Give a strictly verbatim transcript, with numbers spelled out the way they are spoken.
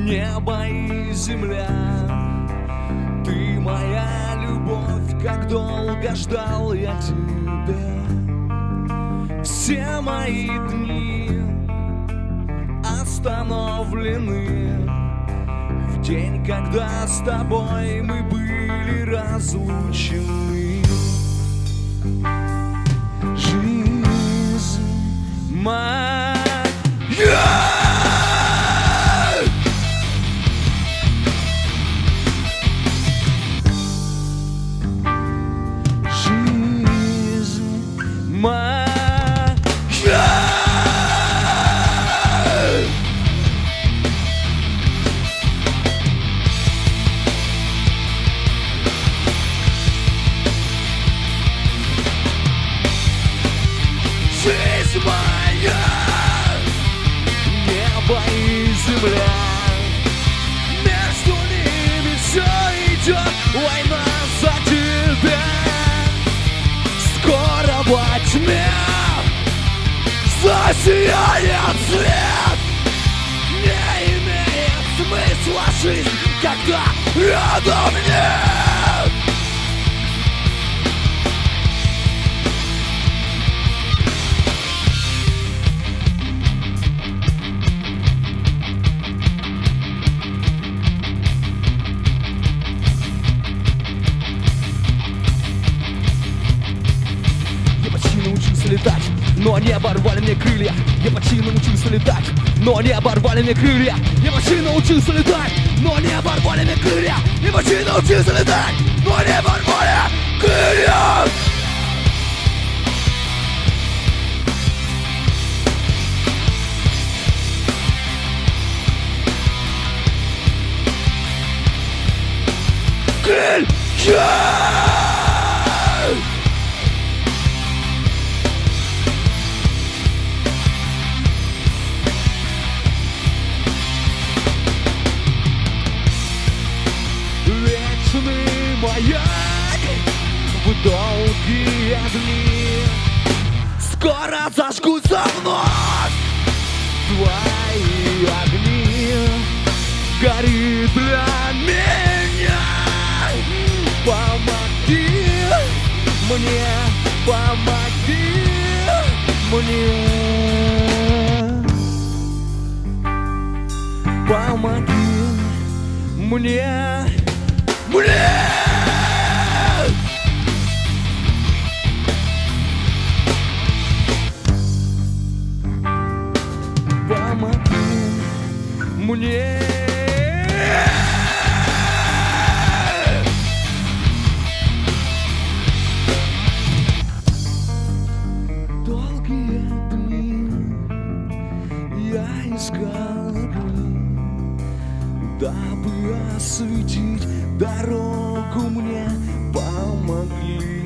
небо и земля. Ты моя любовь, как долго ждал я тебя. Все мои дни остановлены в день, когда с тобой мы были разлучены. Жизнь моя. Жизнь моя, небо и земля, между ними все идет война за тебя. Скоро во тьме засияет свет. Не имеет смысла жизнь, когда рядом нет. Научился летать, но они оборвали мне крылья. Я почти научился летать, но они оборвали мне крылья. Я почти научился летать, но они оборвали мне крылья. Я почти научился летать, но они оборвали крылья. Крылья! Вечный маяк в долгие дни скоро зажгутся вновь твои огни. Гори для меня, помоги мне, помоги мне, помоги мне. Мне! Помоги мне! Долгие дни я искал огни, дабы осветить дорогу мне, помогли.